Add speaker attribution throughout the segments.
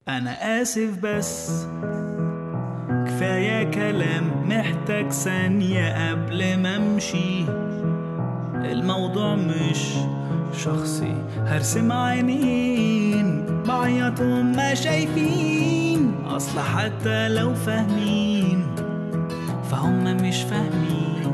Speaker 1: أنا آسف بس كفاية كلام، محتاج ثانية قبل ما أمشي. الموضوع مش شخصي، هرسم عينين بعيط وهم شايفين، أصل حتى لو فاهمين فهم مش فاهمين.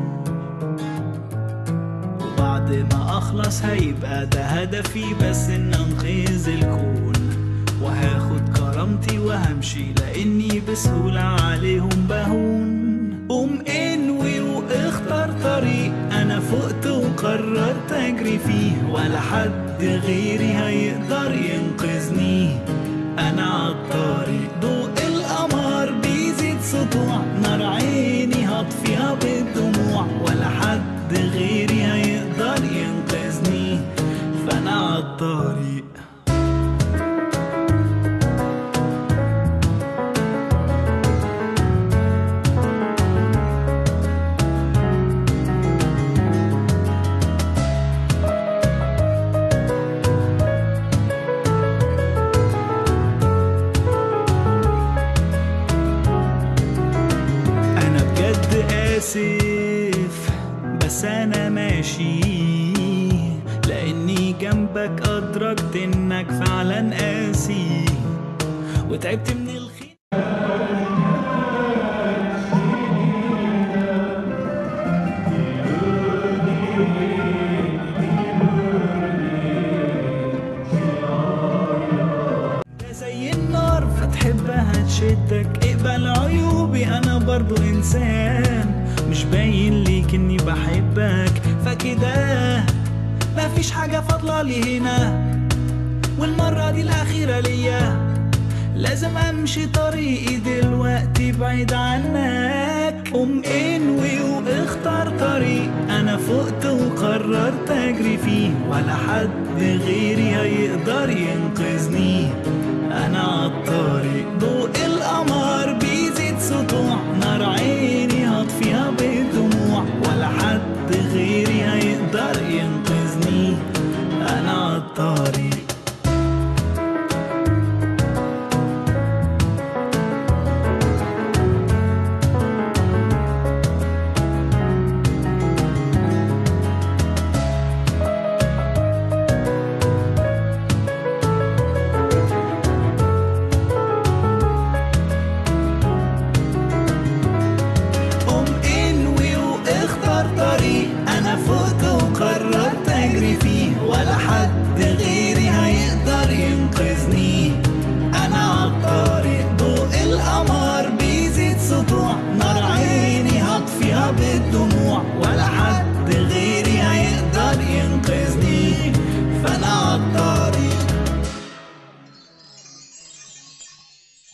Speaker 1: وبعد ما أخلص هيبقى ده هدفي، بس إن أنقذ الكون، وهاخد كرامتي وهمشي لاني بسهولة عليهم بهون. قوم انوي واختار طريق، انا فقت وقررت اجري فيه، ولا حد غيري هيقدر ينقذني. انا عالطريق، ضوء القمر بيزيد سطوع، نار عيني هطفيها بالدموع، ولا حد غيري هيقدر ينقذني. فانا عالطريق. آسف بس أنا ماشي، لأني جنبك أدركت إنك فعلا قاسي، وتعبت من الخير. زي النار فتحبها تشدك، اقبل عيوبي أنا برضو إنسان، مش باين ليك اني بحبك، فكده مفيش حاجة فاضلة لي هنا، والمرة دي الأخيرة ليا، لازم امشي طريقي دلوقتي بعيد عنك. قوم انوي واختار طريق، انا فقت وقررت اجري فيه، ولا حد غيري هيقدر ينقذني. انا عالطريق، ضوء القمر بيزيد سطوع، نار عيني هطفيها بالدموع، ولا حد غيري هيقدر ينقذني. انا عالطريق. أنا فقت وقررت أجري فيه، ولا حد غيري هيقدر ينقذني. أنا عالطريق، ضوء القمر بيزيد سطوع، نار عيني هطفيها بالدموع، ولا حد غيري